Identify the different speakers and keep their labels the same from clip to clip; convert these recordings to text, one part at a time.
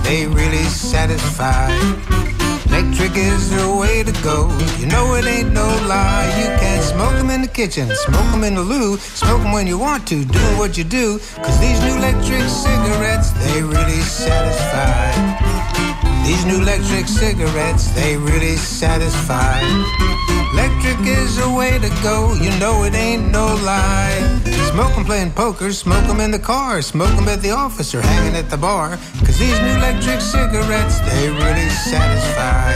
Speaker 1: they really satisfy. Electric is the way to go, you know it ain't no lie. You can smoke them in the kitchen, smoke them in the loo, smoke them when you want to, do what you do. Cause these new electric cigarettes, they really satisfy. These new electric cigarettes, they really satisfy. Electric is the way to go, you know it ain't no lie. Smoke 'em playing poker, smoke 'em in the car, smoke 'em at the office or hanging at the bar. Cause these new electric cigarettes, they really satisfy.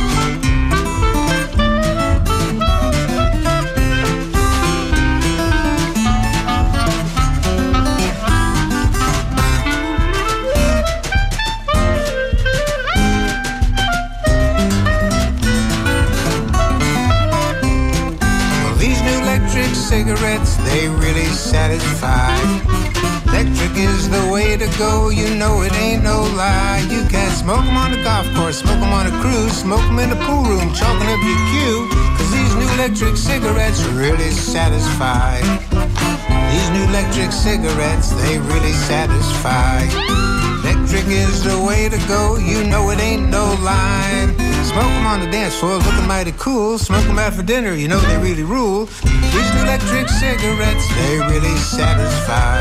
Speaker 1: Cigarettes, they really satisfy. Electric is the way to go, you know it ain't no lie. You can smoke 'em on the golf course, smoke 'em on a cruise, smoke 'em in the pool room, chalking up your queue. Cause these new electric cigarettes really satisfy. These new electric cigarettes, they really satisfy. Electric is the way to go, you know it ain't no lie. Smoke 'em on the dance floor, looking mighty cool. Smoke 'em out for dinner, you know they really rule. These new electric cigarettes, they really satisfy.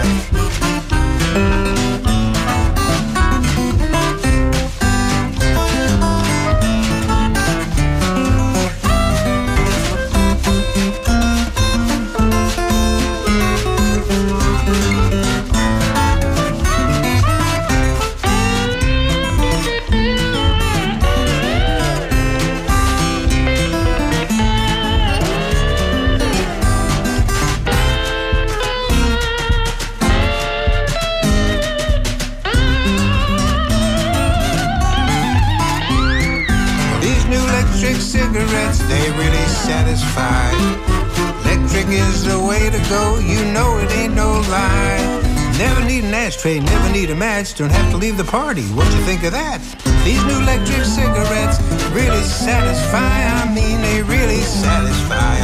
Speaker 1: Cigarettes, they really satisfy. Electric is the way to go, you know it ain't no lie. Never need an ashtray, never need a match, don't have to leave the party, what you think of that? These new electric cigarettes really satisfy, I mean they really satisfy.